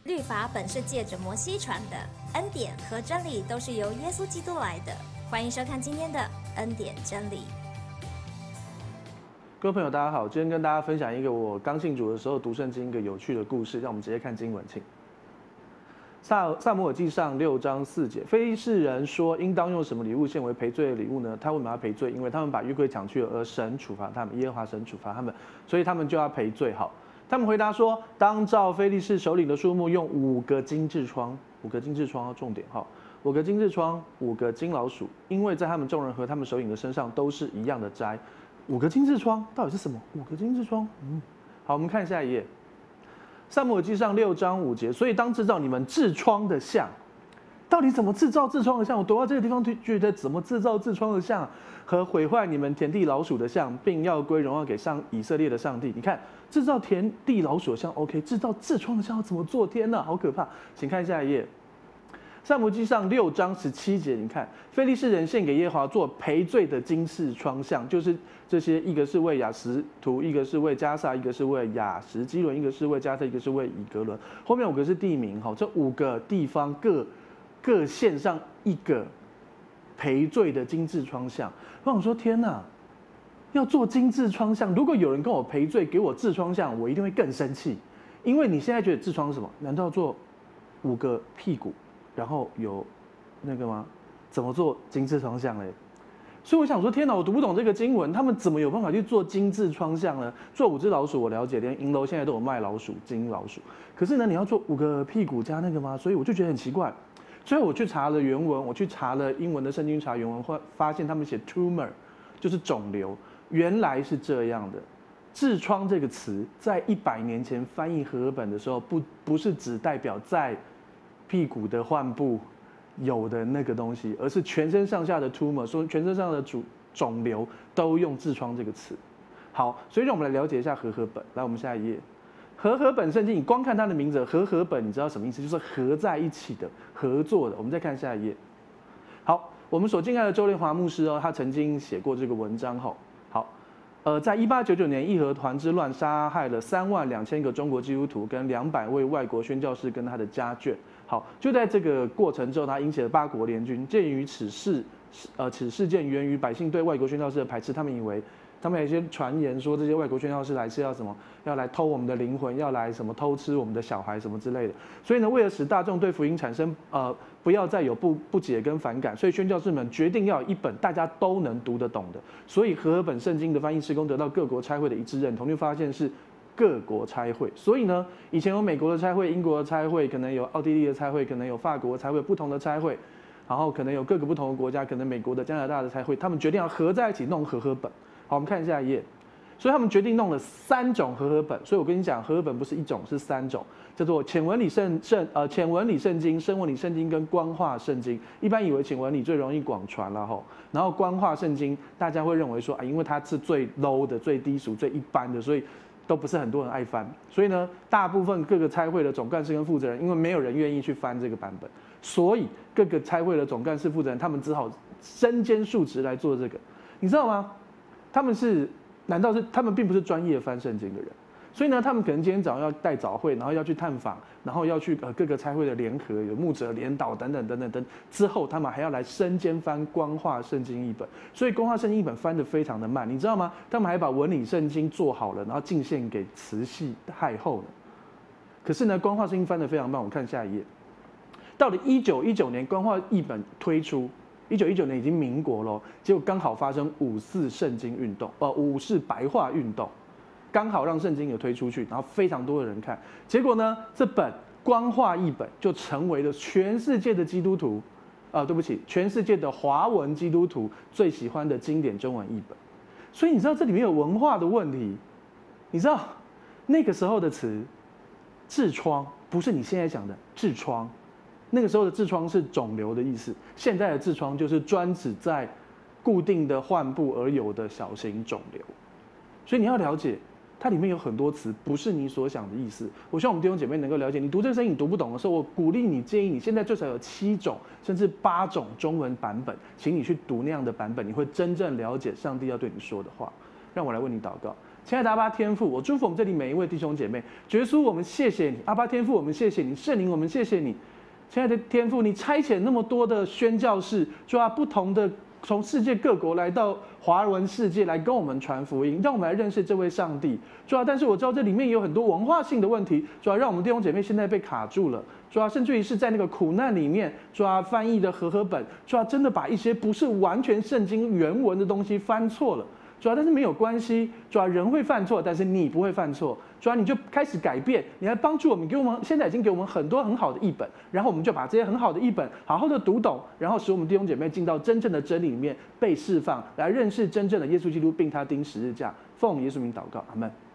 律法本是借着摩西传的，恩典和真理都是由耶稣基督来的。欢迎收看今天的恩典真理。 各位朋友，大家好，今天跟大家分享一个我刚信主的时候读圣经一个有趣的故事，让我们直接看经文，请。撒母耳记上6章4节，非利士人说：“应当用什么礼物献为赔罪的礼物呢？”他为什么要赔罪？因为他们把约柜抢去了，而神处罚他们，耶和华神处罚他们，所以他们就要赔罪。好，他们回答说：“当照非利士首领的数目，用5个金痔疮，5个金痔疮要重点哈，5个金痔疮，5个金老鼠，因为在他们众人和他们首领的身上都是一样的灾。5个金痔疮到底是什么？5个金痔疮，好，我们看下一页。撒母耳记上6章5节，所以当制造你们痔疮的像，到底怎么制造痔疮的像？我读到这个地方就觉得怎么制造痔疮的像和毁坏你们田地老鼠的像，并要归荣耀给以色列的上帝。你看，制造田地老鼠的像 OK， 制造痔疮的像要怎么做？天哪，好可怕！请看下一页。撒母耳记上6章17节，你看，非利士人献给耶和华做赔罪的金痔疮像，就是这些，一个是为亚实图，一个是为加萨，一个是为亚实基伦，一个是为加特，一个是为以格伦。后面5个是地名，这5个地方各献上一个赔罪的金痔疮像。我想说，天哪，要做金痔疮像，如果有人跟我赔罪，给我痔疮像，我一定会更生气，因为你现在觉得痔疮是什么？难道做5个屁股？然后有那个吗？怎么做金痔疮像嘞？所以我想说，天哪，我读不懂这个经文，他们怎么有办法去做金痔疮像呢？做5只老鼠我了解，连银楼现在都有卖老鼠金老鼠，可是呢，你要做5个屁股加那个吗？所以我就觉得很奇怪。所以我去查了原文，我去查了英文的圣经查原文，发现他们写 tumor 就是肿瘤，原来是这样的。痔疮这个词在100年前翻译和合本的时候，不是只代表在屁股的患部有的那个东西，而是全身上下的 tumor， 说全身上的肿瘤都用痔疮这个词。好，所以让我们来了解一下和合本。来，我们下一页。和合本圣经，你光看它的名字，和合本，你知道什么意思？就是合在一起的、合作的。我们再看下一页。好，我们所敬爱的周烈华牧师他曾经写过这个文章好，在1899年义和团之乱杀害了32000个中国基督徒跟200位外国宣教士跟他的家眷。好，就在这个过程之后，他引起了8国联军。鉴于此事件源于百姓对外国宣教士的排斥，他们有一些传言说这些外国宣教士来是要什么？要来偷我们的灵魂，要来什么偷吃我们的小孩什么之类的。所以呢，为了使大众对福音产生不要再有不解跟反感，所以宣教士们决定要有一本大家都能读得懂的。所以和合本圣经的翻译事工得到各国差会的一致认同，就发现是各国差会。所以呢，以前有美国的差会、英国的差会，可能有奥地利的差会，可能有法国的差会，不同的差会，然后可能有各个不同的国家，可能美国的、加拿大的差会，他们决定要合在一起弄和合本。好，我们看下一页。所以他们决定弄了3种和合本。所以我跟你讲，和合本不是1种，是3种，叫做浅文理圣经、深文理圣经跟官话圣经。一般以为浅文理最容易广传了吼，然后官话圣经大家会认为说因为它是最 low 的、最低俗、最一般的，所以都不是很多人爱翻。所以呢，大部分各个差会的总干事跟负责人，因为没有人愿意去翻这个版本，所以各个差会的总干事、负责人他们只好身兼数职来做这个，你知道吗？难道是他们并不是专业翻圣经的人？所以呢，他们可能今天早上要带早会，然后要去探访，然后要去各个差会的联合，有牧者联导等等，之后他们还要来身兼翻官话圣经译本，所以官话圣经译本翻得非常的慢，你知道吗？他们还把文理圣经做好了，然后进献给慈禧太后呢。可是呢，官话圣经翻得非常慢，我看下一页。到了1919年，官话译本推出。1919年已经民国了，结果刚好发生5·4圣经运动，5·4白话运动，刚好让圣经也推出去，然后非常多的人看。结果呢，这本官话译本就成为了全世界的基督徒，全世界的华文基督徒最喜欢的经典中文译本。所以你知道这里面有文化的问题，你知道那个时候的词，痔疮不是你现在讲的痔疮。那个时候的痔疮是肿瘤的意思，现在的痔疮就是专指在固定的患部而有的小型肿瘤。所以你要了解，它里面有很多词不是你所想的意思。我希望我们弟兄姐妹能够了解。你读这个声音你读不懂的时候，我鼓励你，建议你现在最少有7种甚至8种中文版本，请你去读那样的版本，你会真正了解上帝要对你说的话。让我来为你祷告。 亲爱的阿爸天父，我祝福我们这里每一位弟兄姐妹。耶稣，我们谢谢你；阿爸天父，我们谢谢你；圣灵，我们谢谢你。亲爱的天父，你差遣那么多的宣教士，主啊，不同的从世界各国来到华文世界来跟我们传福音，让我们来认识这位上帝。主啊，但是我知道这里面有很多文化性的问题，主啊，让我们弟兄姐妹现在被卡住了。主啊，甚至于是在那个苦难里面，主啊，翻译的和本，主啊，真的把一些不是完全圣经原文的东西翻错了。主啊，但是没有关系，主啊，人会犯错，但是你不会犯错。主啊，你就开始改变，你来帮助我们，给我们现在已经给我们很多很好的译本，然后我们就把这些很好的译本好好的读懂，然后使我们弟兄姐妹进到真正的真理里面被释放，来认识真正的耶稣基督，并他钉十字架。奉耶稣名祷告，阿们。